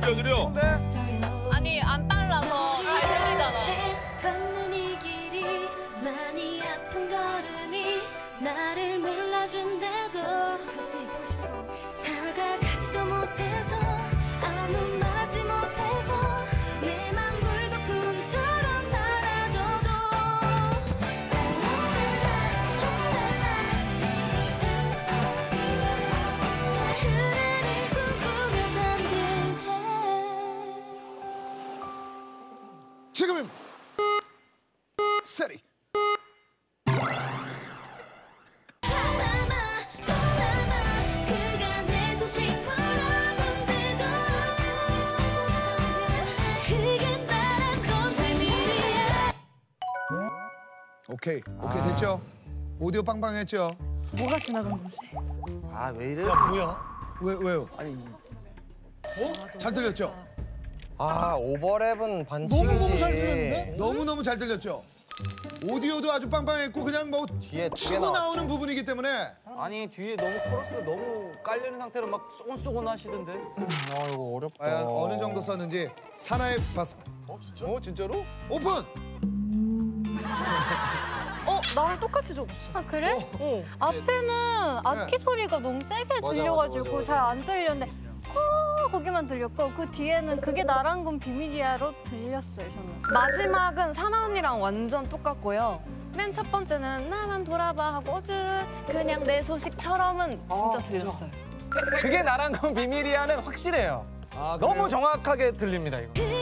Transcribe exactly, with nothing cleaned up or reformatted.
느려. 아니 안 빨라서 잘 들리잖아. 걷는 이 길이 많이 아픈 걸음이 나를 몰라준대도 다가가지도 못해서 아무 말하지 못해서 내 맘 불거품처럼 사라져도 흐르는 꿈꾸며 잠든 해. 지금입니다. 세리. 그가 내 소식 물어본대도 그게 말한 비밀이야. 오케이. 오케이 됐죠? 오디오 빵빵했죠? 뭐가 지나간 거지? 아, 왜 이래? 왜 왜요? 아니, 어? 잘 들렸죠? 아, 오버랩은 반칙이지. 너무너무 잘 들렸는데? 너무너무 잘 들렸죠? 오디오도 아주 빵빵했고 그냥 뭐 뒤에 치고 나오는 부분이기 때문에 아니 뒤에 너무 코러스가 너무 깔리는 상태로 막 쏘곤쏘곤 하시던데. 아, 이거 어렵다. 과연 어느 정도 썼는지 사나이 봤습니다. 어 진짜? 어 진짜로? 오픈! 어 나랑 똑같이 적었어. 아 그래? 어. 앞에는 악기 소리가 너무 세게 맞아, 들려가지고 맞아, 맞아. 잘 안 들렸는데 코 거기만 들렸고 그 뒤에는 그게 나란 건 비밀이야로 들렸어요 저는. 마지막은 사나 언니랑 완전 똑같고요. 맨 첫 번째는 나만 돌아봐 하고 어즈 그냥 내 소식처럼은 진짜 들렸어요. 그게 나랑 건 비밀이야는 확실해요. 아, 너무 그래요? 정확하게 들립니다 이거.